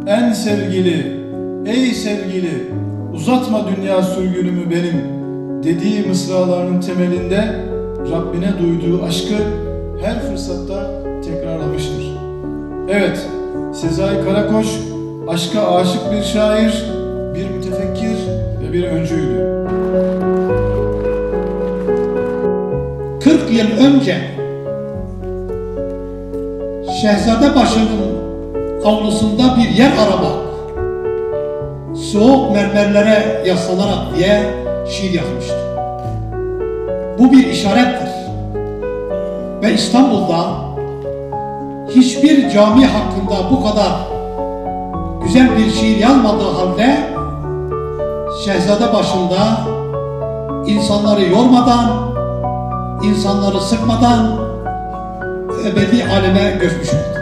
en sevgili, ey sevgili, uzatma dünya sürgünümü benim dediği mısralarının temelinde Rabbine duyduğu aşkı her fırsatta tekrarlamıştır. Evet, Sezai Karakoç aşka aşık bir şair, bir mütefekkir ve bir öncüydü. 40 yıl önce Şehzadebaşı'nın avlusunda bir yer aramak, soğuk mermerlere yaslanarak diye şiir yazmıştı. Bu bir işarettir. Ve İstanbul'da hiçbir cami hakkında bu kadar güzel bir şiir yazmadığı halde Şehzadebaşı'nda insanları yormadan, insanları sıkmadan ebedi aleme göçmüştür.